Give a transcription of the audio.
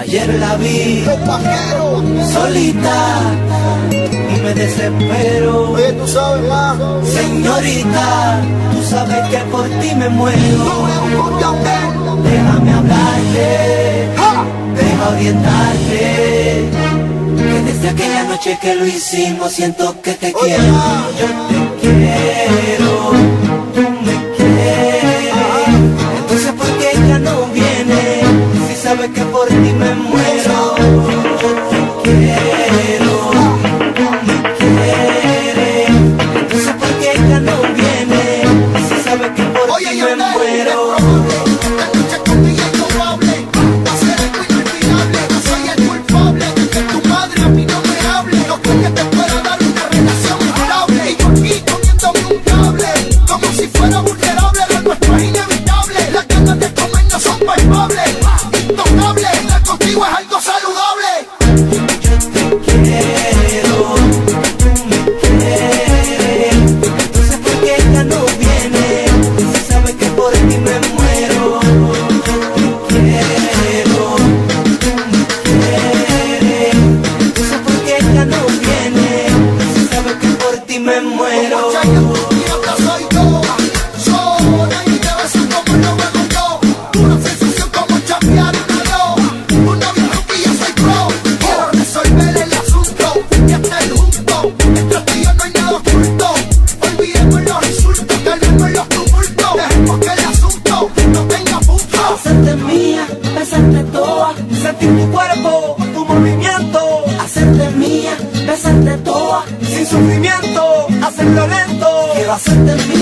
Ayer la vi solita y me desespero. Oye, tú sabes más. Señorita, tú sabes que por ti me muero. Déjame hablarte, deja orientarte, que desde aquella noche que lo hicimos siento que te quiero. Yo te quiero, tú me quieres. Entonces ¿por qué ella no viene? Si sabes que por ti me muero. Yo te quiero, tú me quieres. Entonces ¿por qué ella no viene? Si sabes que por ti me muero. Contigo es algo saludable. Yo te quiero, tú me quieres. Entonces ¿por qué ella no viene? Si sabe que por ti me muero. Yo te quiero, tú me quieres. Entonces ¿por qué ella no viene? Si sabe que por ti me muero. Hacerte mía, besarte toda, sentir tu cuerpo, tu movimiento. Hacerte mía, besarte toda, sin sufrimiento, hacerlo lento. Quiero hacerte mía.